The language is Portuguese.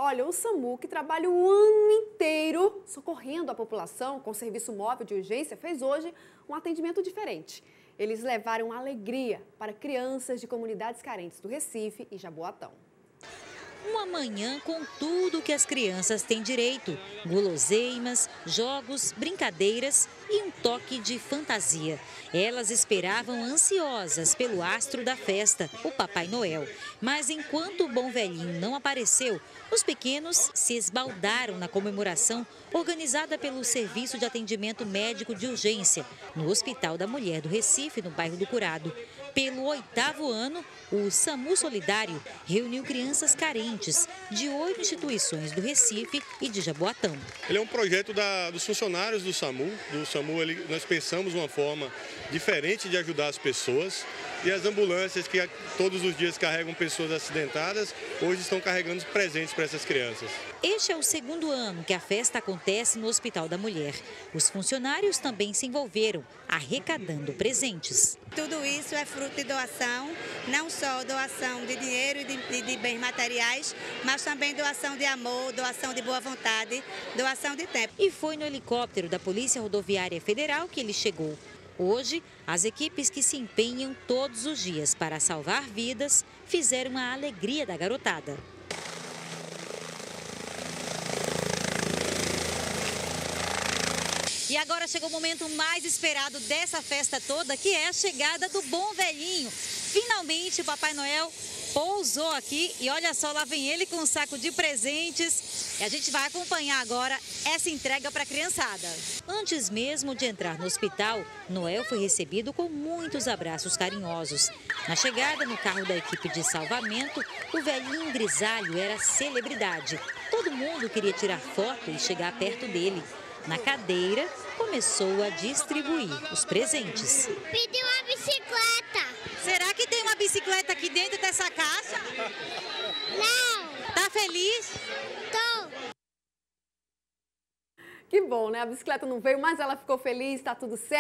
Olha, o SAMU, que trabalha o ano inteiro socorrendo a população com serviço móvel de urgência, fez hoje um atendimento diferente. Eles levaram alegria para crianças de comunidades carentes do Recife e Jaboatão. Uma manhã com tudo que as crianças têm direito: guloseimas, jogos, brincadeiras e um toque de fantasia. Elas esperavam ansiosas pelo astro da festa, o Papai Noel. Mas enquanto o bom velhinho não apareceu, os pequenos se esbaldaram na comemoração organizada pelo Serviço de Atendimento Médico de Urgência, no Hospital da Mulher do Recife, no bairro do Curado. Pelo 8º ano, o SAMU Solidário reuniu crianças carentes de 8 instituições do Recife e de Jaboatão. Ele é um projeto dos funcionários do SAMU. Nós pensamos uma forma diferente de ajudar as pessoas. E as ambulâncias que todos os dias carregam pessoas acidentadas, hoje estão carregando presentes para essas crianças. Este é o 2º ano que a festa acontece no Hospital da Mulher. Os funcionários também se envolveram, arrecadando presentes. Tudo isso é fruto de doação, não só doação de dinheiro e de bens materiais, mas também doação de amor, doação de boa vontade, doação de tempo. E foi no helicóptero da Polícia Rodoviária Federal que ele chegou. Hoje, as equipes que se empenham todos os dias para salvar vidas fizeram a alegria da garotada. E agora chegou o momento mais esperado dessa festa toda, que é a chegada do bom velhinho. Finalmente o Papai Noel pousou aqui e olha só, lá vem ele com um saco de presentes. E a gente vai acompanhar agora essa entrega para a criançada. Antes mesmo de entrar no hospital, Noel foi recebido com muitos abraços carinhosos. Na chegada no carro da equipe de salvamento, o velhinho grisalho era celebridade. Todo mundo queria tirar foto e chegar perto dele. Na cadeira, começou a distribuir os presentes. Pedi uma bicicleta. Será que tem uma bicicleta aqui dentro dessa caixa? Não. Tá feliz? Tô. Que bom, né? A bicicleta não veio, mas ela ficou feliz, tá tudo certo.